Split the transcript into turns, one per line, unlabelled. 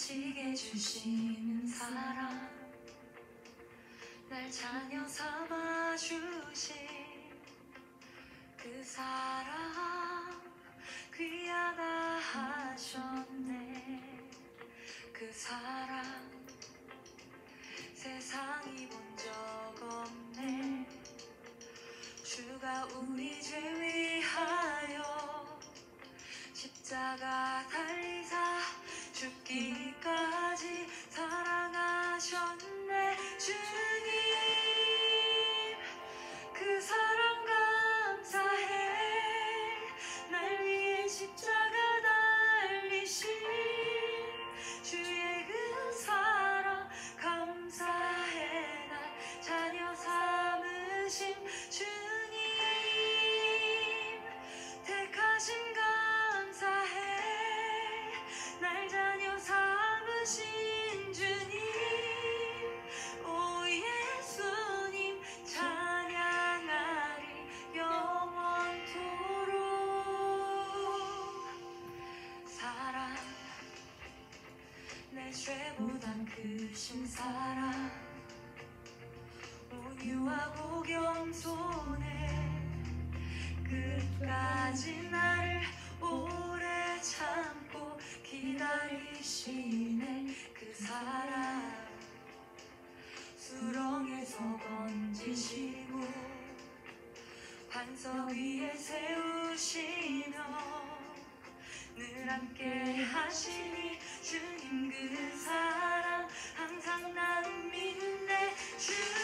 지게 주시는 사랑, 날 자녀 삼아 주신 그 사랑 귀하다 하셨네. 그 사랑 세상이 본 적 없네. 주가 우리 죄 위하여 십자가 달리사 죽기까지 사랑하셨네. 주님 그 사랑 감사해. 날 위해 십자가 달리신 주의 그 사랑 감사해. 날 자녀 삼으신 주님 택하심 감사해. 날 자녀 삼으신 주님, 오 예수님 찬양하리 영원토록. 사랑 내 죄보단 크신 사랑, 온유하고 겸손해 끝까지 나를 오래 참고 기다리시네. 그 사랑 수렁에서 건지시고 반석 위에 세우시며 늘 함께 하시니 주님 그 사랑 항상 난 믿네. 주님